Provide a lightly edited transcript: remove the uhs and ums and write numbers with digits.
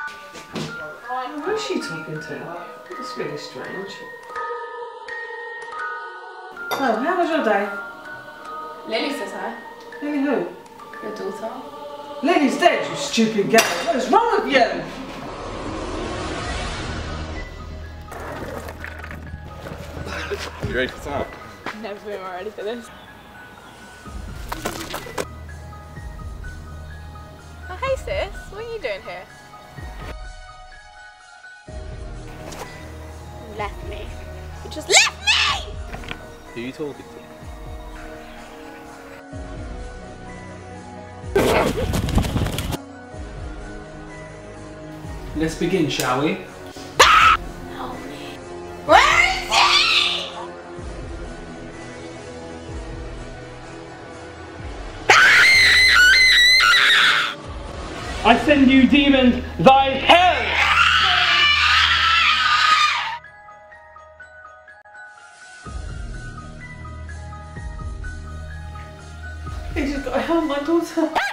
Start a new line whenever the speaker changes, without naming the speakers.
Who is she talking to? That's really strange. Oh, how was your day?
Lily says hi.
Lily who?
Your daughter.
Lily's dead, you stupid girl. What is wrong with you?
You ready for time?
Never been more ready for this. Oh, hey sis, what are you doing here? You left me. You just left me!
Who are you talking to?
Let's begin, shall we?
Naomi. Where is he?
I send you, demon, thy hell! He just got to help my daughter.